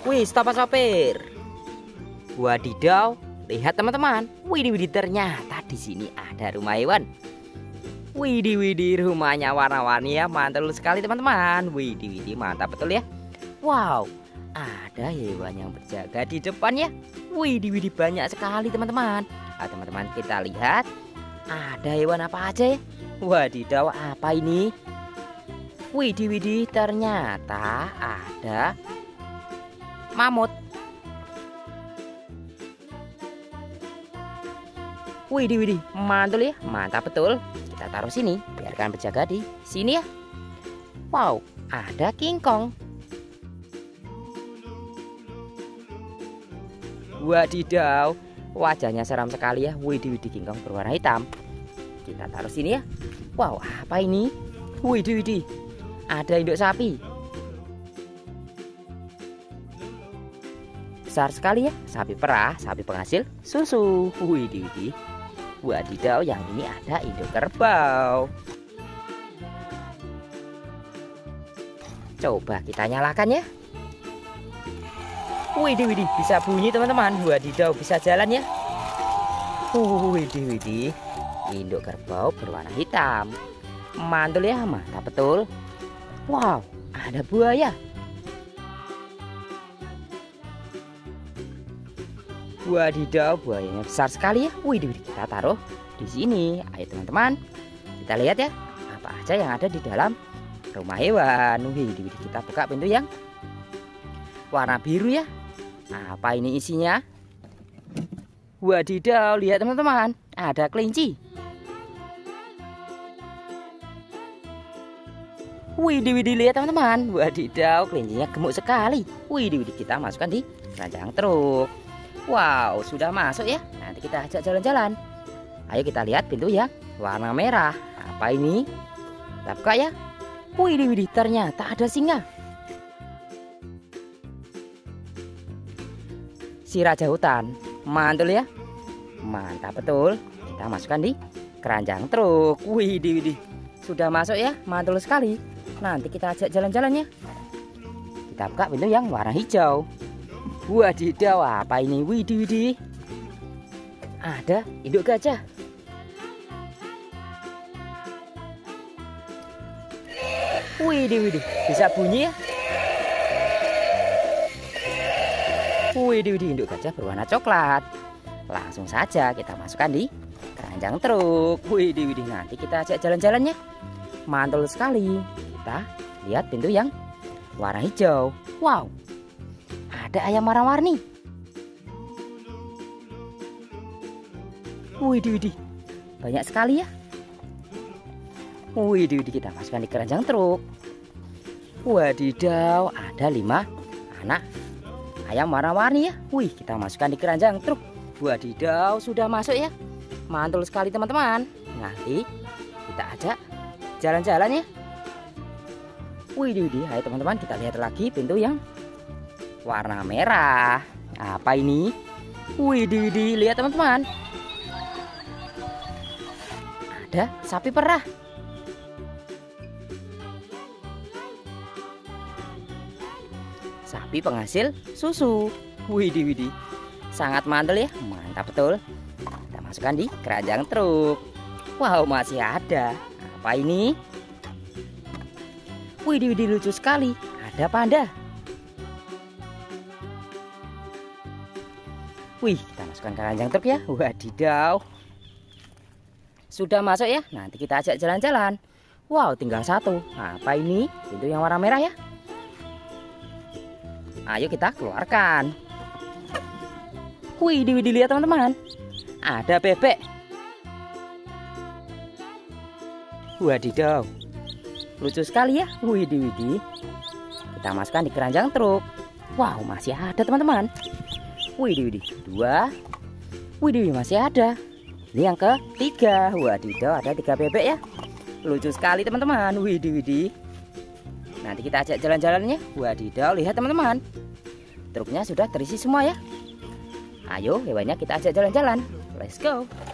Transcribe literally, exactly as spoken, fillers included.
Wih, stop sopir. Wadidaw, lihat teman-teman. Widih, widih, ternyata di sini ada rumah hewan. Widih, widih, rumahnya warna-warni ya, mantul sekali teman-teman. Widih, widih, mantap betul ya. Wow, ada hewan yang berjaga di depannya. Widih, widih, banyak sekali teman-teman. Nah, teman-teman kita lihat, ada hewan apa aja ya? Wadidaw, apa ini? Widih, widih, ternyata ada mamut. Widih, widih, mantul ya, mantap betul. Kita taruh sini, biarkan berjaga di sini ya. Wow, ada King Kong. Wadidaw, wajahnya seram sekali ya. Widih, widih, King Kong berwarna hitam. Kita taruh sini ya. Wow, apa ini? Widih, widih, ada induk sapi. Besar sekali ya, sapi perah, sapi penghasil susu. Widih, widih. Wadidaw, yang ini ada induk kerbau. Coba kita nyalakan ya. Widih, widih, bisa bunyi teman-teman. Wadidaw, bisa jalan ya. Widih, widih, induk kerbau berwarna hitam. Mantul ya, mantap betul. Wow, ada buaya. Wadidaw, buayanya besar sekali ya. Wih, kita taruh di sini. Ayo teman-teman, kita lihat ya, apa aja yang ada di dalam rumah hewan. Wih, kita buka pintu yang warna biru ya. Apa ini isinya? Wadidaw, lihat teman-teman, ada kelinci. Widih, widih, lihat teman-teman. Wadidaw, kelincinya gemuk sekali. Widih, widih, kita masukkan di keranjang truk. Wow, sudah masuk ya. Nanti kita ajak jalan-jalan. Ayo kita lihat pintu yang warna merah. Apa ini? Kita buka ya. Widih, widih, ternyata ada singa. Si raja hutan. Mantul ya. Mantap betul. Kita masukkan di keranjang truk. Widih, widih, sudah masuk ya. Mantul sekali. Nanti kita ajak jalan-jalan ya. Kita buka pintu yang warna hijau. Wadidaw, apa ini? Widih, widih, ada induk gajah. Widih, widih, bisa bunyi ya. Widih, widih, induk gajah berwarna coklat. Langsung saja kita masukkan di keranjang truk. Widih, widih, nanti kita ajak jalan-jalan ya. Mantul sekali. Kita lihat pintu yang warna hijau. Wow, ada ayam warna-warni. Widih, widih, banyak sekali ya. Widih, widih, kita masukkan di keranjang truk. Wadidaw, ada lima anak ayam warna-warni ya. Wih, kita masukkan di keranjang truk. Wadidaw, sudah masuk ya. Mantul sekali teman-teman. Nanti kita ajak jalan-jalan ya. Widih, widih, ayo teman-teman, kita lihat lagi pintu yang warna merah. Apa ini? Widih, widih, lihat teman-teman, ada sapi perah. Sapi penghasil susu. Widih, widih, sangat mantul ya. Mantap betul. Kita masukkan di keranjang truk. Wow, masih ada. Apa ini? Widih, widih, lucu sekali. Ada panda. Wih, kita masukkan ke keranjang truk ya. Wadidaw, sudah masuk ya. Nanti kita ajak jalan-jalan. Wow, tinggal satu. Apa ini? Pintu yang warna merah ya. Ayo kita keluarkan. Wih, widih, lihat teman-teman, ada bebek. Wadidaw, lucu sekali ya. Widih, widih, kita masukkan di keranjang truk. Wow, masih ada teman-teman. Widih, widih, dua. Widih, masih ada. Ini yang ketiga. Wadidaw, ada tiga bebek ya. Lucu sekali teman-teman. Widih, widih, nanti kita ajak jalan-jalannya. Wadidaw, lihat teman-teman, truknya sudah terisi semua ya. Ayo hewannya kita ajak jalan-jalan. Let's go.